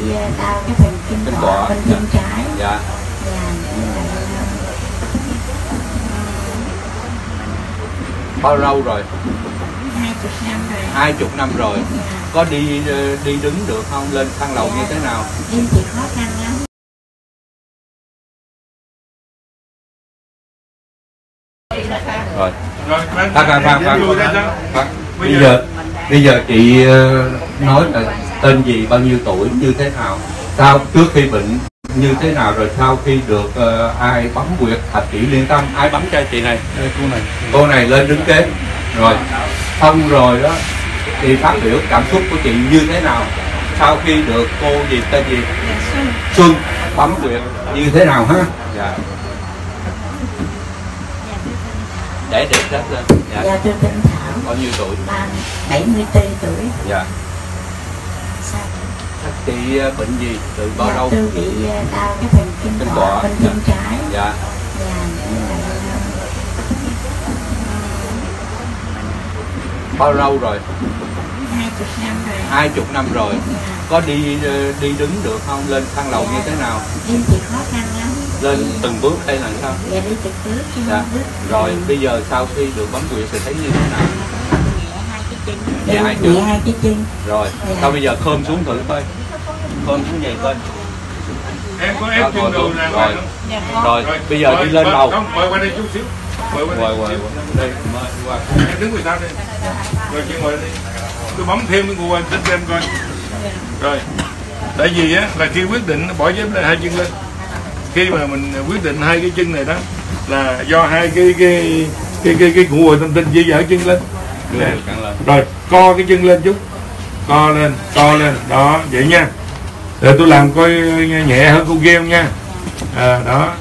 đau cái phần chân cỏ bên chân trái. Dạ. Bao lâu rồi? 20 năm rồi. 20 năm rồi. Có đi đứng được không? Lên thang lầu như thế nào? Đi thì khó khăn lắm. Rồi. Bây giờ chị nói là tên gì, bao nhiêu tuổi, như thế nào, sau trước khi bệnh như thế nào, rồi sau khi được ai bấm huyệt Thạch Kỷ Liên Tâm, ai bấm cho chị này? Cô này lên đứng kế. Rồi xong rồi đó thì phát biểu cảm xúc của chị như thế nào sau khi được cô gì tên gì Xuân bấm huyệt như thế nào ha? Dạ. Để chết lên. Dạ tôi tên Thảo. Bao nhiêu tuổi? 74 tuổi. Dạ. Sao? Chị bệnh gì, từ bao lâu? Tôi bị đau cái phần chân cỏ bên chân trái. Dạ. Bao lâu rồi? 20 năm rồi. 20 năm rồi. Có đi đứng được không? Lên thang lầu như thế nào? Đi thì khó khăn lắm. Lên từng bước hay là sao? Dạ đi từng bước. Dạ. Rồi bây giờ sau khi được bấm huyệt thì thấy như thế nào? Nhẹ hai cái chân. Rồi. Sau bây giờ khom xuống thử coi. Khom xuống vậy coi. Em có ép chân đồ nào rồi. Rồi bây giờ đi lên đầu. Không, ngồi qua đây chút xíu. Ngồi đây. Qua. Em đứng người ta đây. Rồi chị ngồi đây. Tôi bấm thêm cái ngồi trên em coi. Rồi. Tại vì á là khi quyết định bỏ dép lên hai chân lên. Khi mà mình quyết định hai cái chân này đó là do hai cái cụ hồi tâm tinh di dở chân lên. Rồi co cái chân lên chút, co lên đó vậy nha. Để tôi làm coi nhẹ hơn cô kia không nha. Đó.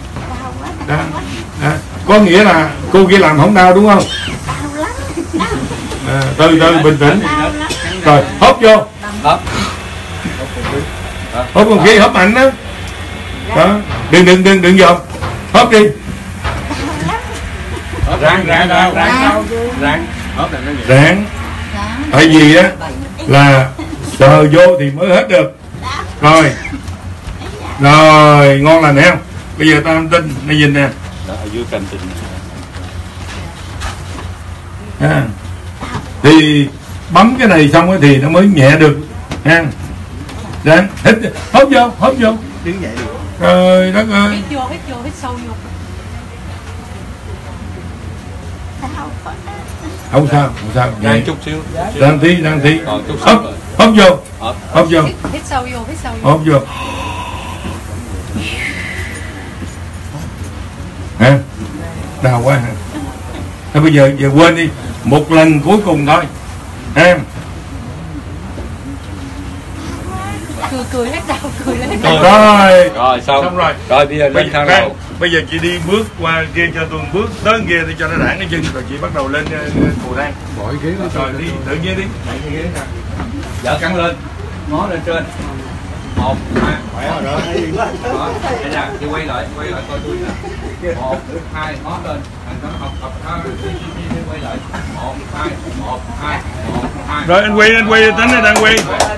Có nghĩa là cô kia làm không đau đúng không? Từ bình tĩnh. Rồi hốt vô, hốt con kia, hốt mạnh đó. Đó, đừng dồn, hốt đi. Ráng. Tại vì á là sờ vô thì mới hết được. Rồi ngon lành em. Bây giờ tao tin mày nhìn nè. Đó, ở dưới canh tin. Thì bấm cái này xong thì nó mới nhẹ được ha. Ráng hít, hốt vô. Đứng dậy được. Trời đất ơi. Hít sâu vô. Không sao. Đang chút xíu. Đang tí. Còn chút xíu. Hốt vô. Hít sâu vô. Hốt vô. Hả? Đau quá hả? Thôi bây giờ quên đi. Một lần cuối cùng thôi. Ha? Cười hết đau, cười lên. Rồi xong rồi. Rồi bây giờ lên thang lầu. Bây giờ chị đi bước qua kia cho tôi bước tới kia để cho nó đãng cái chân, rồi chị bắt đầu lên cầu thang. Bỏ cái ghế rồi đi tự nhiên đi. Dở cắn lên, ngó lên trên. 1, 2, khỏe rồi đó. Đây nè, chị quay lại coi tôi nè. 1, 2, ngó lên. Học quay lại. 1, 2. Rồi anh quay tính này đang quay.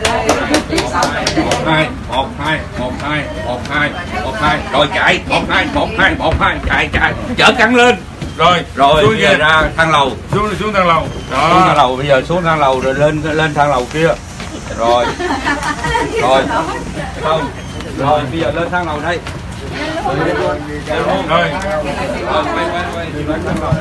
1, 2. Rồi chạy. 1, 2. Chạy. Chở cắn lên. Rồi bây giờ ra thang lầu. Xuống thang lầu. Đó. Xuống thang lầu, bây giờ xuống thang lầu rồi lên thang lầu kia. Rồi bây giờ lên thang lầu đây. Rồi quay thang lầu.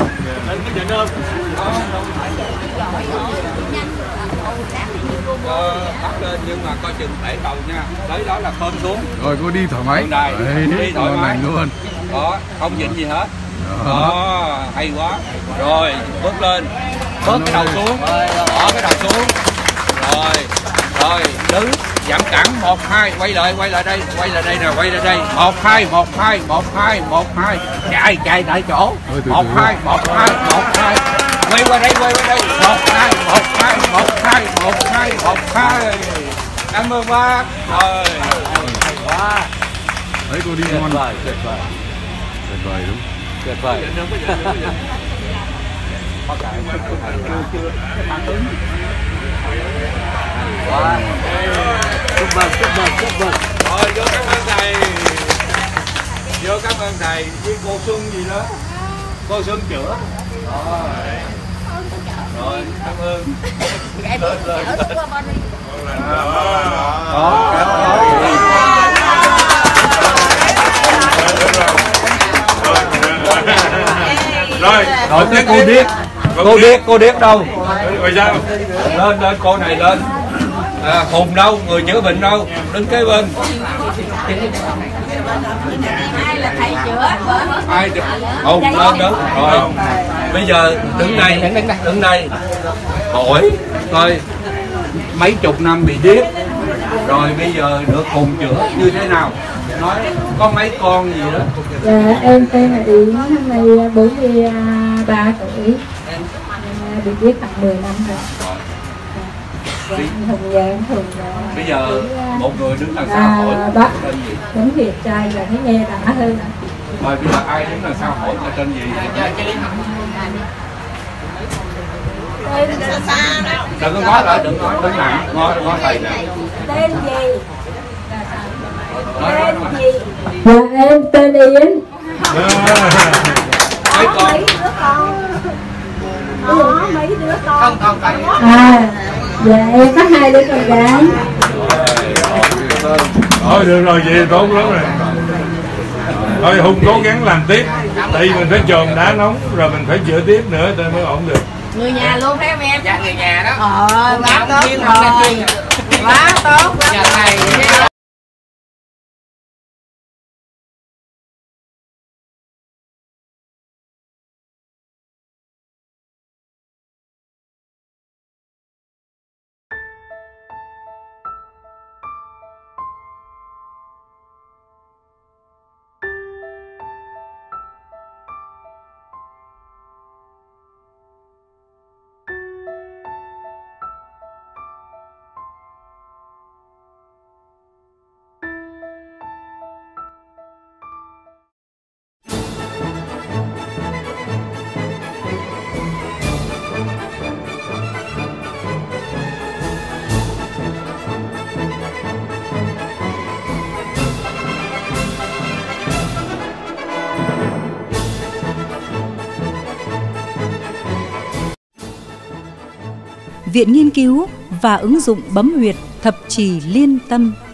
Bắt lên nhưng mà coi chừng bể đầu nha. Tới đó là khom xuống. Rồi cô đi thoải mái. Đi thoải mái luôn. Đó, không dính gì hết. Đó, hay quá. Rồi bước lên, bớt cái đầu xuống, bỏ cái đầu xuống. Rồi đứng giảm cẳng. 1, 2, quay lại đây nè, quay lại đây. 1, 2. Chạy tại chỗ. 1, 2. Quay qua đây. 1, 2. Cảm ơn bác. Rồi hay quá. Đấy cô đi ngon. Tuyệt vời đúng. Tuyệt vời. Quá. Rồi vô cảm ơn thầy. Vô cảm ơn thầy với cô Xuân gì đó. Cô Xuân chữa. Rồi cảm ơn. Rồi Rồi cô điếc đâu? Rồi sao? Lên cô này lên. Hùng đâu, người chữa bệnh đâu, đứng kế bên. Ai là thầy chữa? Ai Hùng lên đứng. Rồi bây giờ đứng đây hỏi coi mấy chục năm bị điếc rồi bây giờ được Hùng chữa như thế nào, nói có mấy con gì đó. Dạ em tên là Yến, năm nay 43 tuổi, bị điếc tầm 10 năm rồi. Bây giờ một người đứng đằng sau hỏi bác tính Việt trai là thấy nghe đã hơn. Rồi bây giờ ai đứng đằng sau hỏi là tên gì? Đừng có nói lại, đừng nói, đứng nặng, ngó thầy nè. Tên gì? Tên gì? Dạ em tên Yến. Mấy con? Mấy đứa con? Dạ em có 2 đứa con gái. Thôi được rồi, vậy tốt lắm rồi. Thôi Hùng cố gắng làm tiếp. Tại vì mình phải chồn đá nóng rồi mình phải chữa tiếp nữa thì mới ổn được. Người nhà luôn phải không em? Dạ người nhà đó. Quá tốt rồi. Quá tốt. Dạ thầy. Viện Nghiên cứu và ứng dụng bấm huyệt thập trì Liên Tâm